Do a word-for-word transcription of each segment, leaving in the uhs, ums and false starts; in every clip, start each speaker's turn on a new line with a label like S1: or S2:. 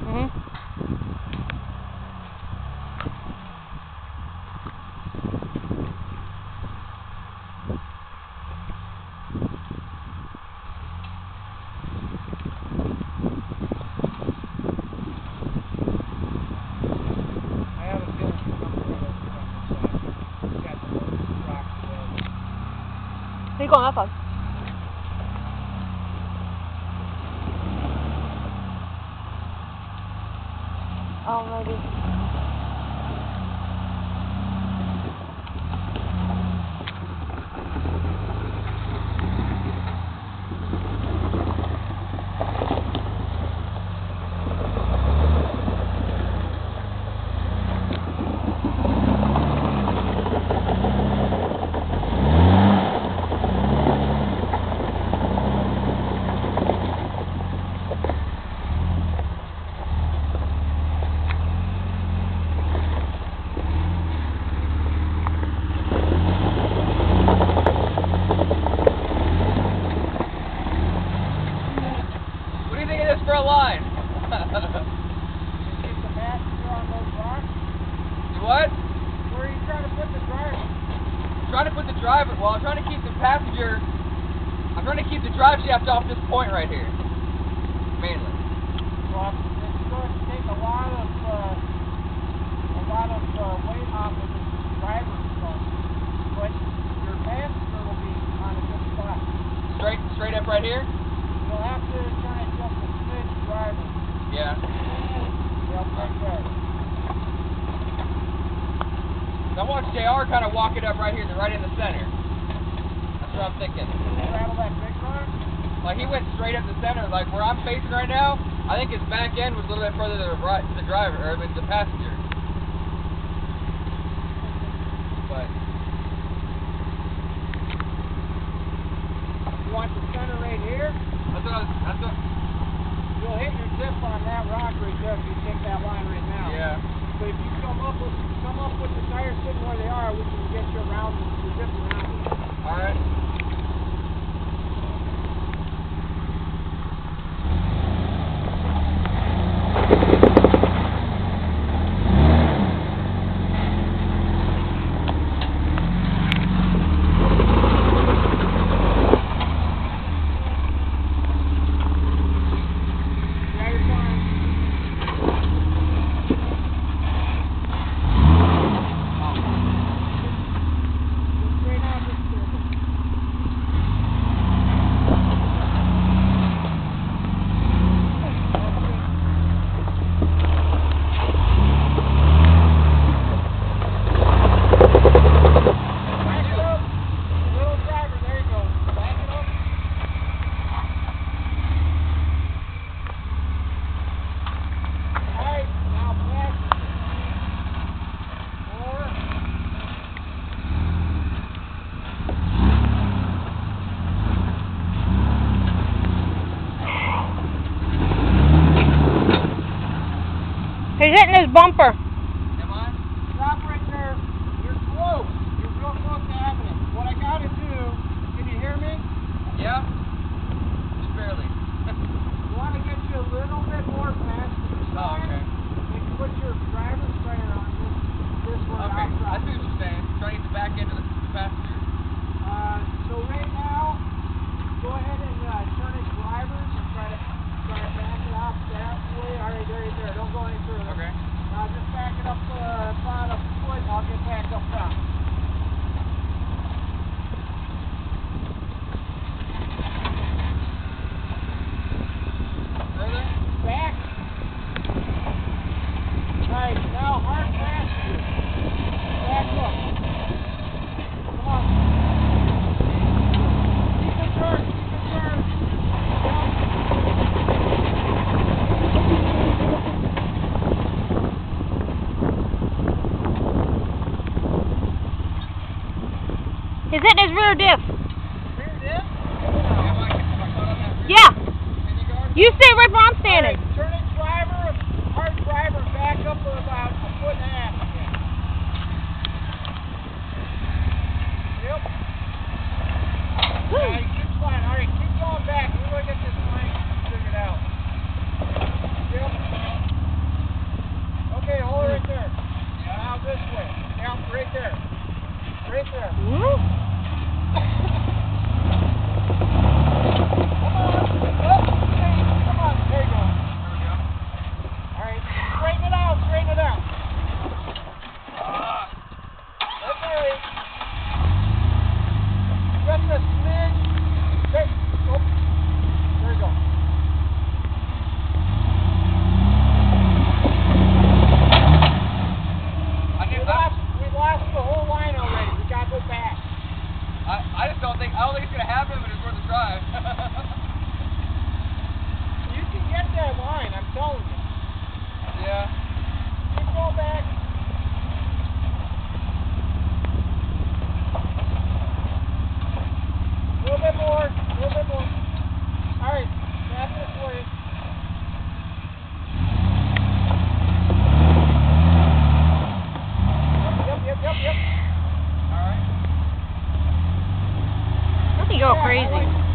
S1: Mhm.
S2: I have a feeling it's coming right over from this side. It's got the rocks available.
S1: Are you going that side? Oh, maybe.
S3: What do you think of this for a line?
S2: Keep the passenger on those rocks.
S3: You what?
S2: Where are you trying to put the driver?
S3: I'm trying to put the driver, well, I'm trying to keep the passenger, I'm trying to keep the drive shaft off this point right here. Mainly.
S2: Well, it's going to take a lot of uh, a lot of uh, weight off of the driver's phone, but your passenger will be on a good spot.
S3: Straight, straight up right here?
S2: You'll have to turn it just a smidge driver.
S3: Yeah.
S2: Yep, right there.
S3: I want J R kind of walk it up right here, right in the center. That's what I'm thinking.
S2: Rattle that big rock.
S3: Like he went straight up the center, like where I'm facing right now, I think his back end was a little bit further to the right, to the driver, or I mean, the passenger. But
S2: You want the center right here?
S3: that's what I was, that's what,
S2: You'll hit your dip on that rock right there if you take that line right now.
S3: yeah.
S2: But if you come up with come up with the tires sitting where they are, we can get you around the, the dip around it.
S3: Alright.
S2: Yeah, you're fine. Just straight out this circle. Back it up. Little driver, there you go. Back it up. Alright, now passenger. Four.
S1: He's hitting his bumper.
S3: Am I?
S2: Stop right there. You're close. You're real close to having it. What I gotta do, can you hear me?
S3: Yeah? Just barely.
S2: You wanna get you a little bit more passenger
S3: Oh,
S2: side.
S3: okay.
S2: And you put your driver's tire on this, this one
S3: Okay, I
S2: outside.
S3: see what you're saying. Trying to get the back end of the, the passenger.
S2: Uh, so right now, go ahead and uh, turn it drivers and try to try to back it off that way. All right, there, there. Don't go any further.
S3: Okay.
S2: Now just back it up uh, about a foot. And I'll get back up front.
S3: Further?
S2: Back. Right, now hard passenger. Back up. Come on. Keep it turned, keep it turned.
S1: He's hitting his rear diff.
S2: Rear dip.
S3: Am I, am I caught on that rear
S1: Yeah.
S3: pinion guard?
S1: You stay right where I'm
S2: All
S1: standing.
S2: right, turn it driver, hard driver, back up about a foot and a half again. Yep. Yeah, keep flying. All right, keep going back. We're going to get this line figured out. Yep.
S3: Yeah.
S2: Keep going back. A little bit more. A little bit more. All right. Back this way. Yep, yep, yep, yep.
S3: All right.
S1: Look at you go
S2: Yeah, I
S1: crazy.
S2: like it.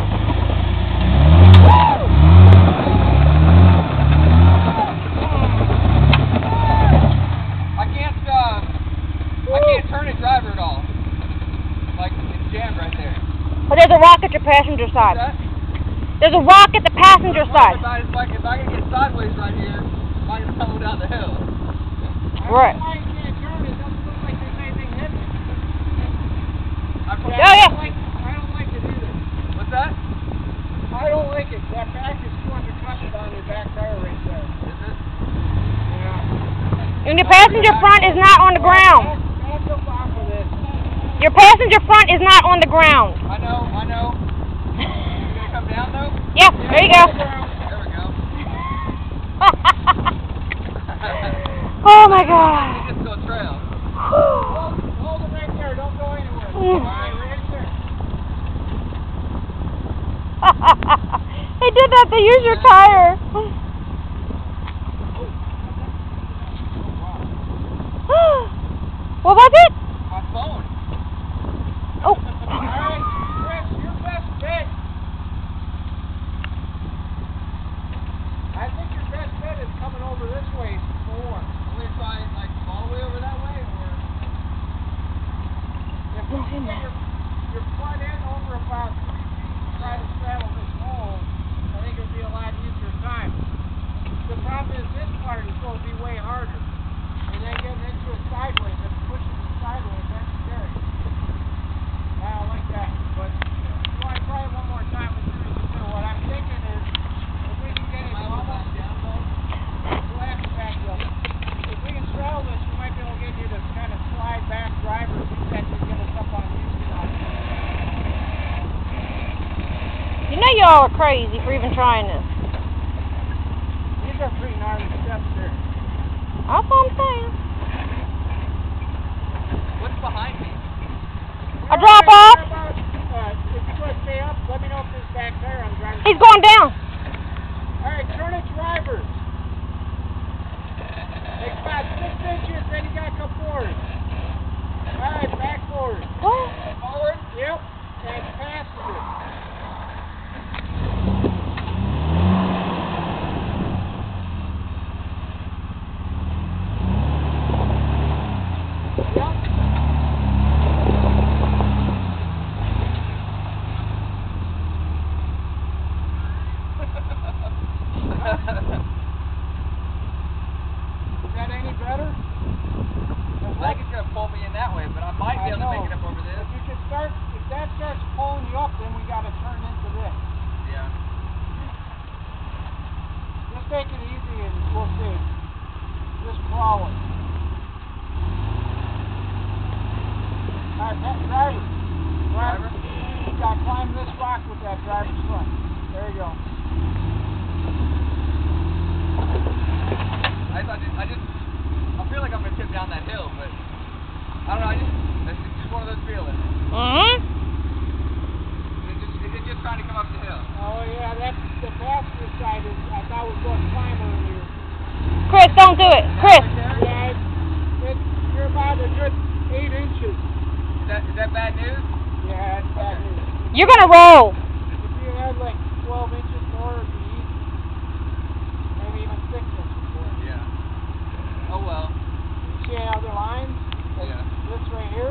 S3: I can't, uh, I can't turn a driver at all. Like, it's jammed right there.
S1: But there's a rock at your passenger side.
S3: That?
S1: There's a rock at the passenger
S3: If
S1: side.
S3: I, if I, if I can get sideways right here, I can tumble down the hill.
S1: Right.
S2: I don't know why you can't turn it. It doesn't look like there's anything hitting it.
S3: I put,
S1: Yeah, yeah.
S2: I don't like, I don't like it either.
S3: What's that?
S2: I don't like it. That back is too undercut on your back tire right there.
S3: Is it?
S2: Yeah.
S1: And your passenger front is not on the ground.
S2: Back, back up off of this.
S1: Your passenger front is not on the ground.
S3: I know, I know. You gonna come down though?
S1: Yeah, there you go.
S3: There we go.
S1: Oh my god.
S3: You just go trail.
S2: Hold, hold it right there. Don't go anywhere.
S1: Mm.
S2: Alright, right there.
S1: They did that to use your tire. What was it?
S3: My phone.
S1: Oh.
S2: Alright, Chris, your best bet. I think your best bet is coming over this way more.
S3: Will we try like all the way over that way, or?
S2: If you can get your, your front end over about three feet and try to straddle this hole, I think it'll be a lot easier time. The problem is this part is going to be way harder. And then getting into it sideways, if pushing it sideways, that's scary. I don't like that. But if you want to try it one more time, let's see what you do. What I'm thinking is, if we can get it almost down though, we'll have to back up. If we can straddle this, we might be able to get you to kind of slide back driver, see if that can get us up on Houston on it.
S1: You know y'all are crazy for even trying this.
S2: These are pretty gnarly steps there.
S1: That's what I'm saying.
S3: What's behind me?
S1: A drop off.
S2: About, uh, if you want to stay up, let me know if this back tire on driving.
S1: He's going down.
S2: Alright, turn it driver. Take about six inches, then you gotta come forward. Alright, back forward.
S1: What?
S2: Forward? Yep. And passenger. Yep. Is that any better?
S3: I think it's gonna pull me in that way, but I might be
S2: I
S3: able to
S2: know.
S3: make it up over this.
S2: If you can start, if that starts pulling you up, then we gotta turn into this.
S3: Yeah.
S2: Just take it easy and we'll see. Just crawl it. Alright, that driver.
S3: Driver?
S2: You gotta climb this rock with that driver's foot. There you go.
S3: I, I just, I just, I feel like I'm gonna tip down that hill, but I don't know. I just, it's just one of those feelings.
S1: Mm-hmm.
S3: It's just, it's just trying to come up the hill.
S2: Oh yeah, that's the passenger side is, I thought was going to climb earlier.
S1: Chris, don't do it. Chris.
S2: Yeah, it's, it's, you're about a good eight inches.
S3: Is that, is that bad news?
S2: Yeah, it's bad news.
S1: You're gonna roll.
S2: If you had like twelve inches more, it'd be easy. Maybe even six inches more.
S3: Yeah. Oh well.
S2: You see how the lines? That's
S3: Yeah.
S2: This right here.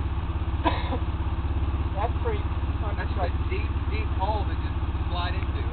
S2: That's pretty
S3: That's just
S2: undercut.
S3: a deep, deep hole to just slide into.